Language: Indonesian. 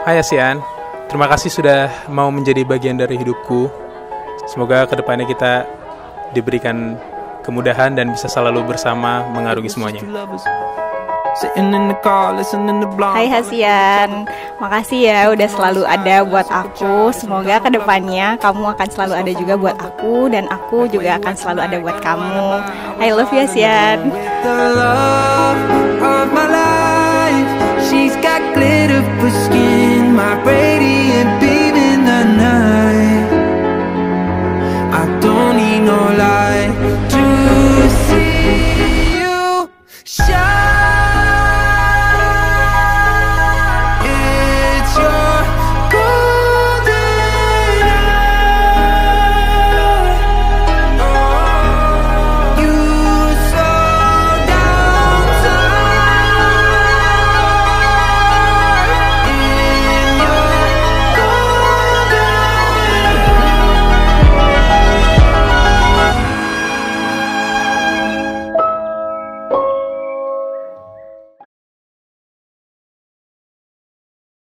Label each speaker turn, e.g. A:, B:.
A: Hai Asian, terima kasih sudah mau menjadi bagian dari hidupku. Semoga kedepannya kita diberikan kemudahan dan bisa selalu bersama mengarungi semuanya.
B: Hai Hasian, makasih ya udah selalu ada buat aku. Semoga kedepannya kamu akan selalu ada juga buat aku, dan aku juga akan selalu ada buat kamu. I love you Hasian. She's got glitter for skin, my radiant beauty.